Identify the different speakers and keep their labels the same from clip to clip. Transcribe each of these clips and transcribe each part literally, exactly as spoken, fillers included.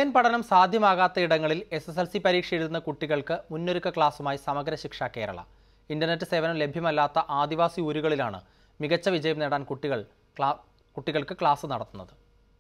Speaker 1: Online പഠനം സാധ്യമാകാത്ത ഇടങ്ങളിൽ S S L C പരീക്ഷ എഴുതുന്ന കുട്ടികൾക്ക് മുന്നൊരുക്ക ക്ലാസുമായി സമഗ്ര ശിക്ഷ കേരള. ഇന്റർനെറ്റ് സേവനം ലഭ്യമല്ലാത്ത ആദിവാസി ഊരുകളിലാണ് മികച്ച വിജയം നേടാൻ കുട്ടികൾ കുട്ടികൾക്ക് ക്ലാസ് നടത്തുന്നത്.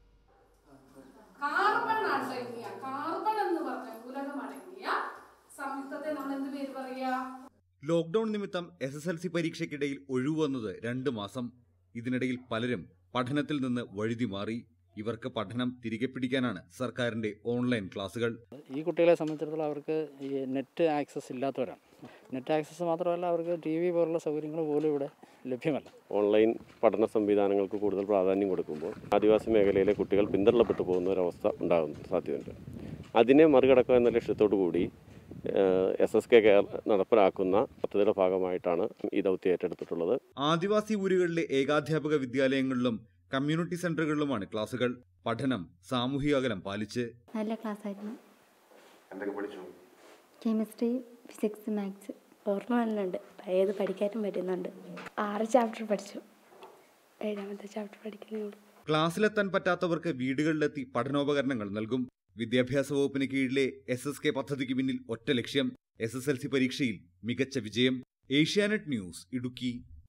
Speaker 2: ലോക്ക്ഡൌൺ നിമിത്തം എസ് എസ് എൽ സി പരീക്ഷയ്ക്കിടയിൽ ഒഴിവു വന്നത് രണ്ട് മാസം. ഇതിനിടയിൽ പലരും പഠനത്തിൽ നിന്ന് വഴുതി മാറി. ഇവർക്ക് പഠനം തിരികെ പിടിക്കാനാണ് സർക്കാരിന്റെ ഓൺലൈൻ ക്ലാസുകൾ.
Speaker 3: ഈ കുട്ടികളെ സംബന്ധിച്ചിടത്തോളം അവർക്ക് ഈ നെറ്റ് ആക്സസ് ഇല്ലാത്തവരാണ്. നെറ്റ് ആക്സസ് മാത്രമല്ല, അവർക്ക് ടി വി പോലുള്ള സൗകര്യങ്ങൾ പോലും ഇവിടെ ലഭ്യമല്ല.
Speaker 4: ഓൺലൈൻ പഠന സംവിധാനങ്ങൾക്ക് കൂടുതൽ പ്രാധാന്യം കൊടുക്കുമ്പോൾ ആദിവാസി മേഖലയിലെ കുട്ടികൾ പിന്തള്ളപ്പെട്ടു പോകുന്ന ഒരവസ്ഥ ഉണ്ടാകുന്ന സാധ്യതയുണ്ട്. അതിനെ മറികടക്കുക എന്ന ലക്ഷ്യത്തോടു കൂടി എസ് എസ് കെ നടപ്പിലാക്കുന്ന പദ്ധതിയുടെ ഭാഗമായിട്ടാണ് ഈ ദൗത്യം ഏറ്റെടുത്തിട്ടുള്ളത്.
Speaker 2: ആദിവാസി ഊരുകളിലെ ഏകാധ്യാപക വിദ്യാലയങ്ങളിലും കമ്മ്യൂണിറ്റി സെന്ററുകളിലുമാണ് ക്ലാസുകൾ. പഠനം സാമൂഹിക അകലം പാലിച്ച്.
Speaker 5: നല്ല ക്ലാസ് ആയിരുന്നു.
Speaker 6: എന്തൊക്കെ പഠിച്ചു?
Speaker 5: Chemistry, physics, maths.
Speaker 7: ഓർമ്മ നല്ലുണ്ട്. ഏത് പഠിക്കാനും പറ്റുന്നുണ്ട്. ആറ് ചാപ്റ്റർ പഠിച്ചു. ഏഴാമത്തെ ചാപ്റ്റർ പഠിക്കുന്നേ ഉള്ളൂ.
Speaker 2: ക്ലാസ്സിലെത്താൻ പറ്റാത്തവർക്ക് വീടുകളിലെത്തി പഠനോപകരണങ്ങൾ നൽകും. വിദ്യാഭ്യാസ വകുപ്പിന് കീഴിലെ എസ് എസ് കെ പദ്ധതിക്ക് പിന്നിൽ ഒറ്റ ലക്ഷ്യം: എസ് എസ് എൽ സി പരീക്ഷയിൽ മികച്ച വിജയം. ഏഷ്യാനെറ്റ് ന്യൂസ്, ഇടുക്കി.